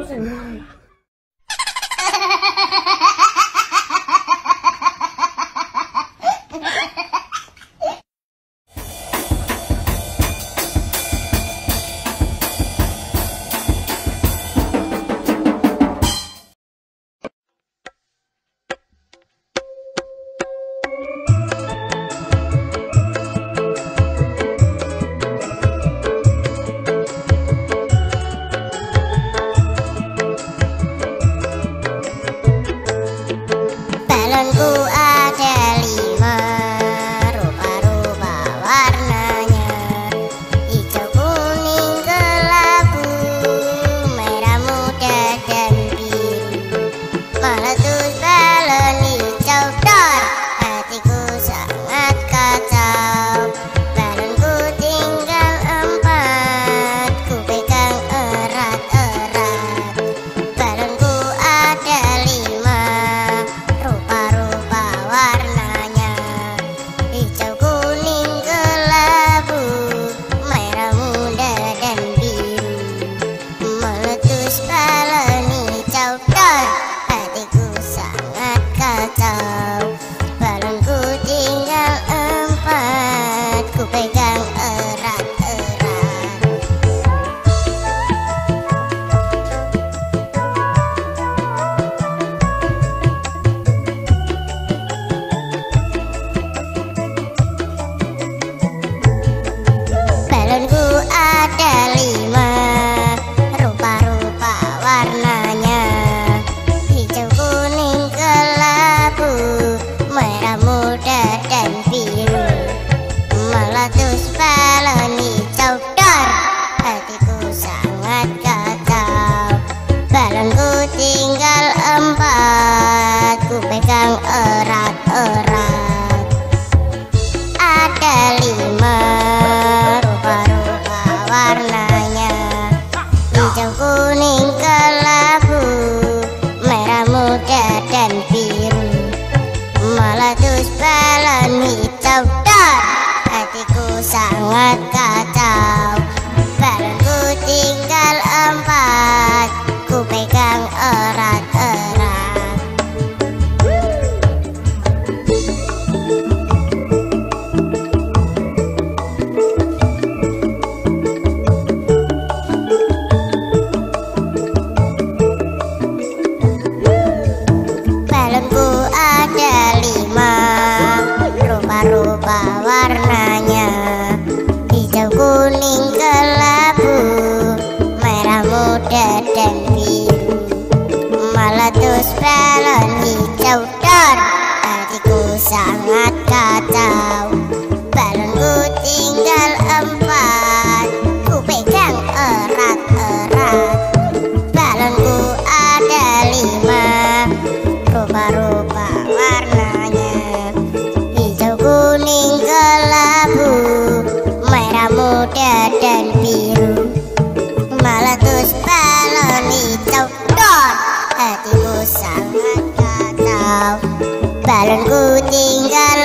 Balonku ada 5, rupa-rupa warnanya, hijau, kuning, kelabu, merah muda dan biru. Meletus balon hijau dor, hatiku sangat kacau. Balonku tinggal 4, ku pegang erat-erat. Balonku ada 5, rupa-rupa warnanya, hijau, kuning, kelabu, merah muda dan biru. Meletus balon hijau dor, hatiku sangat kacau. Balonku tinggal 4, ku pegang erat-erat. Balonku ada 5, rupa-rupa warnanya, hijau, kuning, kelabu, merah muda dan biru. Meletus balon hijau dor, hatiku sangat kacau. Balonku tinggal 4, ku pegang erat-erat. Ada 5, rupa-rupa warnanya, hijau, kuning, kelabu, merah muda dan biru. Meletus balon hijau dor, hatiku sangat kacau. Balonku tinggal 4, ku pegang erat-erat. Balonku ada 5, rupa-rupa warnanya, hijau, kuning, kelabu, merah muda dan biru. Meletus balon hijau dor, hatiku sangat kacau. Balonku tinggal 4, ku pegang erat-erat. Balonku ada 5, rupa-rupa warnanya, hijau, kuning, kelabu, merah muda dan biru. Meletus balon hijau dor, hatiku sangat kacau. Balonku tinggal